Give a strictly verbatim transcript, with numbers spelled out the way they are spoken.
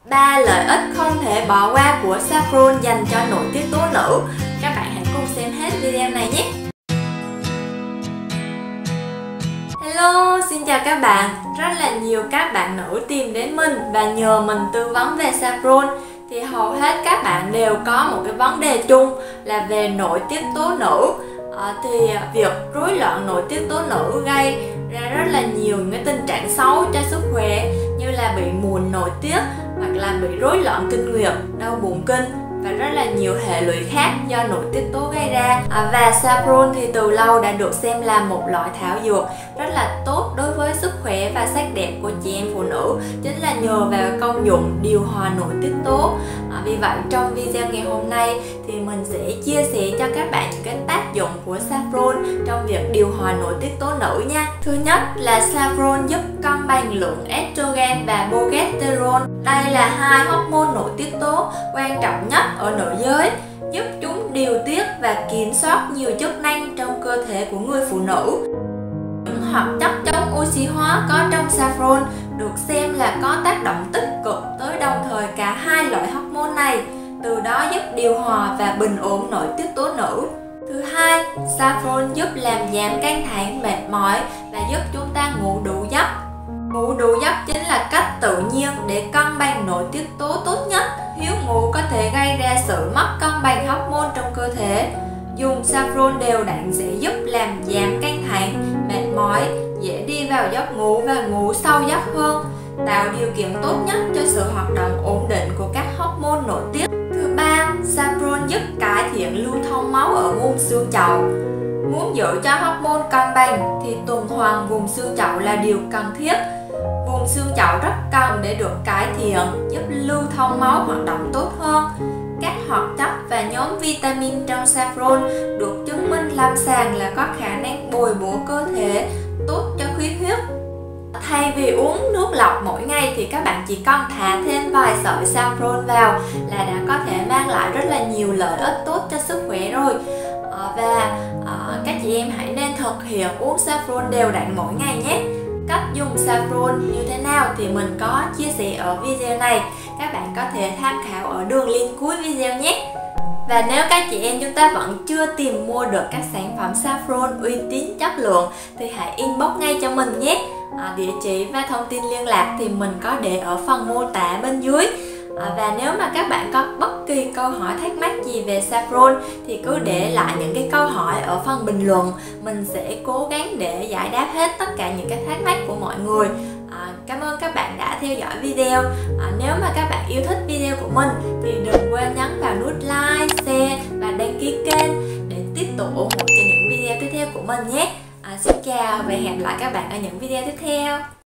ba lợi ích không thể bỏ qua của saffron dành cho nội tiết tố nữ. Các bạn hãy cùng xem hết video này nhé. Hello, xin chào các bạn. Rất là nhiều các bạn nữ tìm đến mình và nhờ mình tư vấn về saffron. Thì hầu hết các bạn đều có một cái vấn đề chung là về nội tiết tố nữ. À, thì việc rối loạn nội tiết tố nữ gây ra rất là nhiều những cái tình trạng xấu cho sức khỏe, như là bị mụn nội tiết hoặc là bị rối loạn kinh nguyệt, đau bụng kinh và rất là nhiều hệ lụy khác do nội tiết tố gây ra. À, và saffron thì từ lâu đã được xem là một loại thảo dược rất là tốt đối với sức khỏe và sắc đẹp của chị em phụ nữ, chính là nhờ vào công dụng điều hòa nội tiết tố. À, vì vậy trong video ngày hôm nay thì mình sẽ chia sẻ cho các bạn những cái tác dụng của saffron trong việc điều hòa nội tiết tố nữ nha. Thứ nhất là saffron giúp cân bằng lượng estrogen và progesterone. Đây là hai hormone nội tiết tố quan trọng nhất ở nữ giới, giúp chúng điều tiết và kiểm soát nhiều chức năng trong cơ thể của người phụ nữ. Những hoạt chất chống oxy hóa có trong saffron được xem là có tác động tích cực tới đồng thời cả hai loại hormone này, từ đó giúp điều hòa và bình ổn nội tiết tố nữ. Thứ hai, saffron giúp làm giảm căng thẳng, mệt mỏi và giúp chúng ta ngủ đủ giấc. Ngủ đủ giấc chính là cách tự nhiên để cân bằng nội tiết tố tốt nhất. Thiếu ngủ có thể gây ra sự mất cân bằng hormone trong cơ thể. Dùng saffron đều đặn sẽ giúp làm giảm căng thẳng, mệt mỏi, dễ đi vào giấc ngủ và ngủ sâu giấc hơn, tạo điều kiện tốt nhất cho sự hoạt động ổn định của các hormone nội tiết. Thứ ba, saffron giúp cải thiện lưu thông máu ở vùng xương chậu. Muốn giữ cho hormone cân bằng thì tuần hoàn vùng xương chậu là điều cần thiết. Vùng xương chậu rất cần để được cải thiện, giúp lưu thông máu hoạt động tốt hơn. Các hoạt chất và nhóm vitamin trong saffron được chứng minh lâm sàng là có khả năng bồi bổ cơ thể, tốt cho khí huyết. Thay vì uống nước lọc mỗi ngày thì các bạn chỉ cần thả thêm vài sợi saffron vào là đã có thể mang lại rất là nhiều lợi ích tốt cho sức khỏe rồi. À, và à, các chị em hãy nên thực hiện uống saffron đều đặn mỗi ngày nhé. Cách dùng saffron như thế nào thì mình có chia sẻ ở video này, các bạn có thể tham khảo ở đường link cuối video nhé. Và nếu các chị em chúng ta vẫn chưa tìm mua được các sản phẩm saffron uy tín chất lượng thì hãy inbox ngay cho mình nhé. À, địa chỉ và thông tin liên lạc thì mình có để ở phần mô tả bên dưới. À, và nếu mà các bạn có bất kỳ câu hỏi thắc mắc gì về saffron thì cứ để lại những cái câu hỏi ở phần bình luận, mình sẽ cố gắng để giải đáp hết tất cả những cái thắc mắc của mọi người. À, cảm ơn các bạn đã theo dõi video. À, nếu mà các bạn yêu thích video của mình thì đừng quên nhấn vào nút like, share và đăng ký kênh để tiếp tục ủng hộ cho những video tiếp theo của mình nhé. À, xin chào và hẹn gặp lại các bạn ở những video tiếp theo.